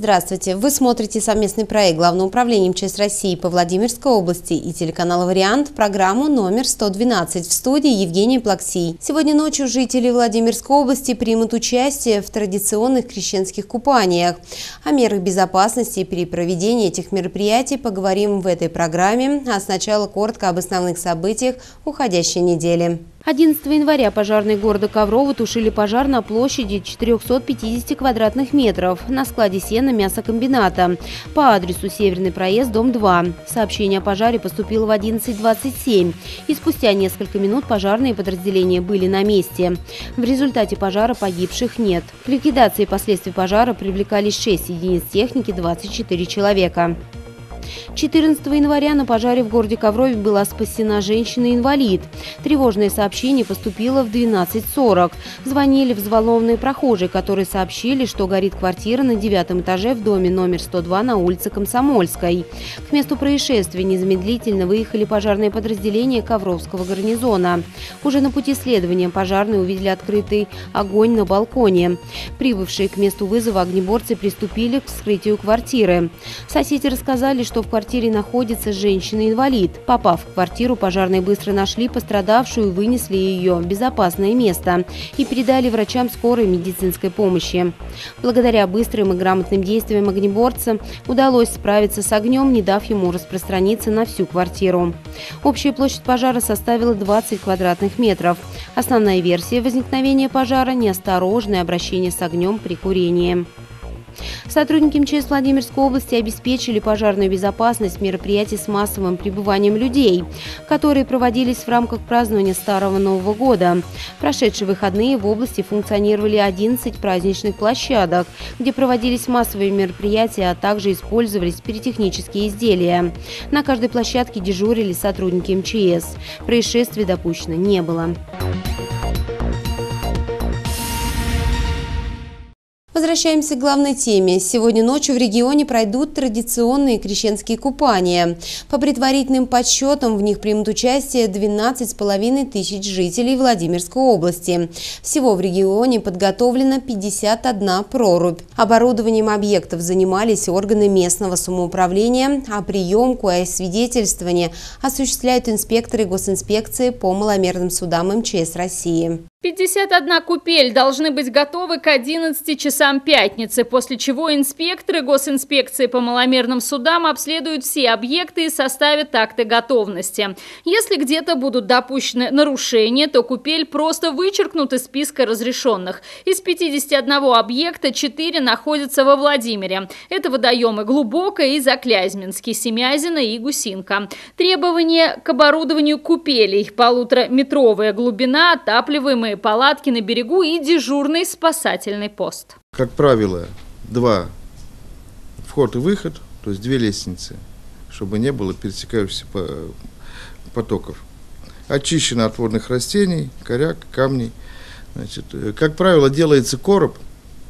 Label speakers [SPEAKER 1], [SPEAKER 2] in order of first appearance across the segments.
[SPEAKER 1] Здравствуйте! Вы смотрите совместный проект Главного управления МЧС России по Владимирской области и телеканала «Вариант» программу номер 112 в студии Евгений Плаксий. Сегодня ночью жители Владимирской области примут участие в традиционных крещенских купаниях. О мерах безопасности при проведении этих мероприятий поговорим в этой программе, а сначала коротко об основных событиях уходящей недели.
[SPEAKER 2] 11 января пожарные города Коврова тушили пожар на площади 450 квадратных метров на складе сена мясокомбината по адресу Северный проезд, дом 2. Сообщение о пожаре поступило в 11:27, и спустя несколько минут пожарные подразделения были на месте. В результате пожара погибших нет. К ликвидации последствий пожара привлекались 6 единиц техники, 24 человека. 14 января на пожаре в городе Коврове была спасена женщина-инвалид. Тревожное сообщение поступило в 12:40. Звонили взволнованные прохожие, которые сообщили, что горит квартира на 9-м этаже в доме номер 102 на улице Комсомольской. К месту происшествия незамедлительно выехали пожарные подразделения Ковровского гарнизона. Уже на пути следования пожарные увидели открытый огонь на балконе. Прибывшие к месту вызова огнеборцы приступили к вскрытию квартиры. Соседи рассказали, что в квартире находится женщина-инвалид. Попав в квартиру, пожарные быстро нашли пострадавшую и вынесли ее в безопасное место и передали врачам скорой медицинской помощи. Благодаря быстрым и грамотным действиям огнеборца удалось справиться с огнем, не дав ему распространиться на всю квартиру. Общая площадь пожара составила 20 квадратных метров. Основная версия возникновения пожара – неосторожное обращение с огнем при курении. Сотрудники МЧС Владимирской области обеспечили пожарную безопасность мероприятий с массовым прибыванием людей, которые проводились в рамках празднования Старого Нового года. В прошедшие выходные в области функционировали 11 праздничных площадок, где проводились массовые мероприятия, а также использовались пиротехнические изделия. На каждой площадке дежурили сотрудники МЧС. Происшествий допущено не было.
[SPEAKER 1] Возвращаемся к главной теме. Сегодня ночью в регионе пройдут традиционные крещенские купания. По предварительным подсчетам в них примут участие 12,5 тысяч жителей Владимирской области. Всего в регионе подготовлено 51 прорубь. Оборудованием объектов занимались органы местного самоуправления, а приемку и освидетельствование осуществляют инспекторы госинспекции по маломерным судам МЧС России.
[SPEAKER 3] 51 купель должны быть готовы к 11 часам пятницы, после чего инспекторы госинспекции по маломерным судам обследуют все объекты и составят акты готовности. Если где-то будут допущены нарушения, то купель просто вычеркнут из списка разрешенных. Из 51 объекта 4 находятся во Владимире. Это водоемы Глубокое и Заклязьминский, Семязино и Гусинка. Требования к оборудованию купелей: 1,5-метровая глубина, отапливаемые палатки на берегу и дежурный спасательный пост.
[SPEAKER 4] Как правило, 2 вход и выход, то есть 2 лестницы, чтобы не было пересекающихся потоков. Очищено от водных растений, коряк, камней. Значит, как правило, делается короб,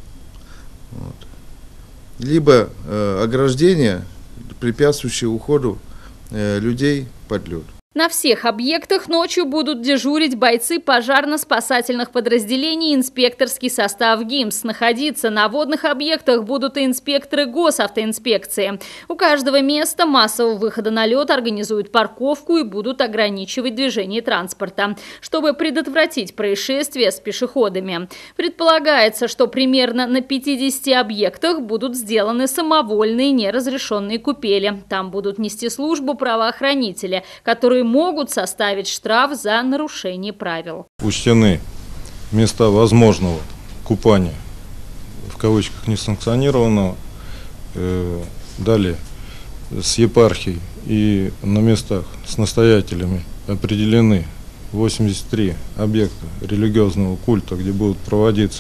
[SPEAKER 4] либо ограждение, препятствующее уходу людей под лед.
[SPEAKER 3] На всех объектах ночью будут дежурить бойцы пожарно-спасательных подразделений и инспекторский состав ГИМС. Находиться на водных объектах будут и инспекторы госавтоинспекции. У каждого места массового выхода на лед организуют парковку и будут ограничивать движение транспорта, чтобы предотвратить происшествия с пешеходами. Предполагается, что примерно на 50 объектах будут сделаны самовольные неразрешенные купели. Там будут нести службу правоохранители, которые могут составить штраф за нарушение правил.
[SPEAKER 5] Учтены места возможного купания, в кавычках несанкционированного. Далее с епархией и на местах с настоятелями определены 83 объекта религиозного культа, где будут проводиться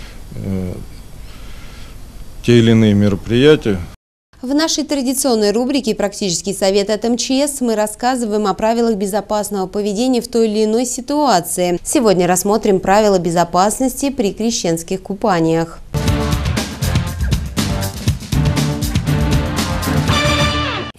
[SPEAKER 5] те или иные мероприятия.
[SPEAKER 1] В нашей традиционной рубрике «Практический совет от МЧС» мы рассказываем о правилах безопасного поведения в той или иной ситуации. Сегодня рассмотрим правила безопасности при крещенских купаниях.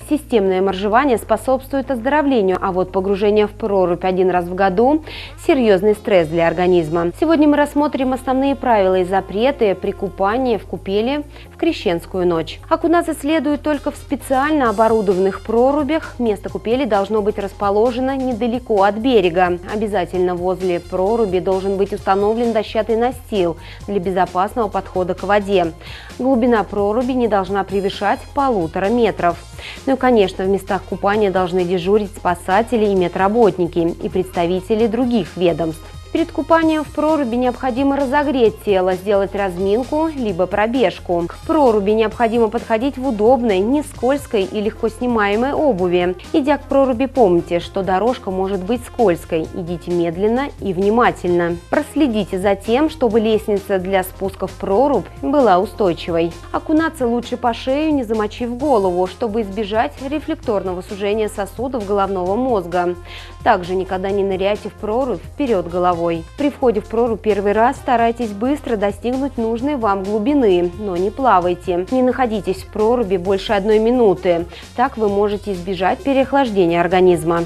[SPEAKER 2] Системное моржевание способствует оздоровлению, а вот погружение в прорубь один раз в году – серьезный стресс для организма. Сегодня мы рассмотрим основные правила и запреты при купании в купели в крещенскую ночь. Окунаться следует только в специально оборудованных прорубях. Место купели должно быть расположено недалеко от берега. Обязательно возле проруби должен быть установлен дощатый настил для безопасного подхода к воде. Глубина проруби не должна превышать 1,5 метра. Ну и, конечно, в местах купания должны дежурить спасатели и медработники и представители других ведомств. Перед купанием в проруби необходимо разогреть тело, сделать разминку либо пробежку. К проруби необходимо подходить в удобной, не скользкой и легко снимаемой обуви. Идя к проруби, помните, что дорожка может быть скользкой. Идите медленно и внимательно. Проследите за тем, чтобы лестница для спуска в прорубь была устойчивой. Окунаться лучше по шею, не замочив голову, чтобы избежать рефлекторного сужения сосудов головного мозга. Также никогда не ныряйте в прорубь вперед головой. При входе в прорубь первый раз старайтесь быстро достигнуть нужной вам глубины, но не плавайте. Не находитесь в проруби больше 1 минуты. Так вы можете избежать переохлаждения организма.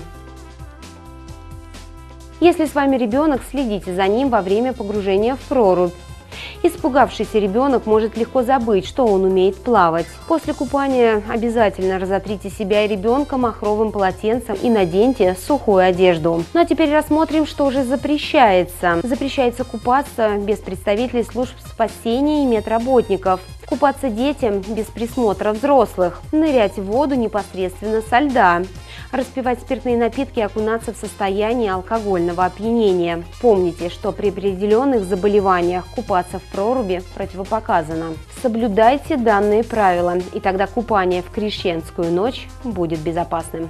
[SPEAKER 2] Если с вами ребенок, следите за ним во время погружения в прорубь. Испугавшийся ребенок может легко забыть, что он умеет плавать. После купания обязательно разотрите себя и ребенка махровым полотенцем и наденьте сухую одежду. Ну а теперь рассмотрим, что же запрещается. Запрещается купаться без представителей служб спасения и медработников. Купаться детям без присмотра взрослых. Нырять в воду непосредственно со льда. Распивать спиртные напитки и окунаться в состоянии алкогольного опьянения. Помните, что при определенных заболеваниях купаться в проруби противопоказано. Соблюдайте данные правила, и тогда купание в крещенскую ночь будет безопасным.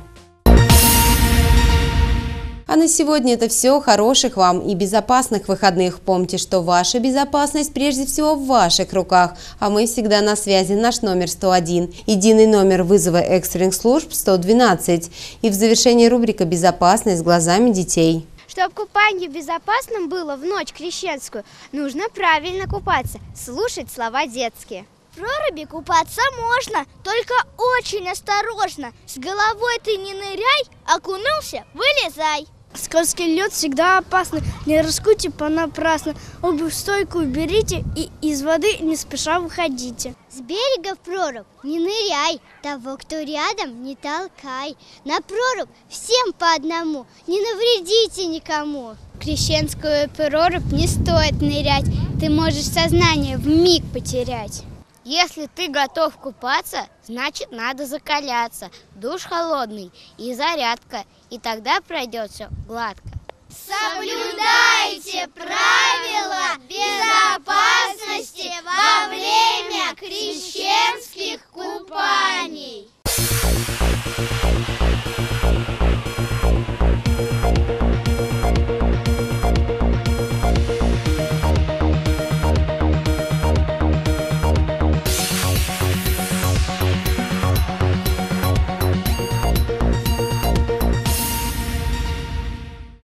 [SPEAKER 1] А на сегодня это все. Хороших вам и безопасных выходных. Помните, что ваша безопасность прежде всего в ваших руках. А мы всегда на связи. Наш номер 101. Единый номер вызова экстренных служб 112. И в завершении рубрика «Безопасность глазами детей».
[SPEAKER 6] Чтобы купание безопасным было в ночь крещенскую, нужно правильно купаться, слушать слова детские.
[SPEAKER 7] В проруби купаться можно, только очень осторожно. С головой ты не ныряй, окунулся – вылезай.
[SPEAKER 8] Скользкий лед всегда опасный, не рискуйте понапрасну. Обувь стойкую берите и из воды не спеша выходите.
[SPEAKER 7] С берега в прорубь не ныряй, того, кто рядом, не толкай. На прорубь всем по одному, не навредите никому.
[SPEAKER 6] В крещенскую прорубь не стоит нырять, ты можешь сознание вмиг потерять. Если ты готов купаться, значит надо закаляться. Душ холодный и зарядка, и тогда пройдет все гладко.
[SPEAKER 7] Соблюдайте правила безопасности во время крещенских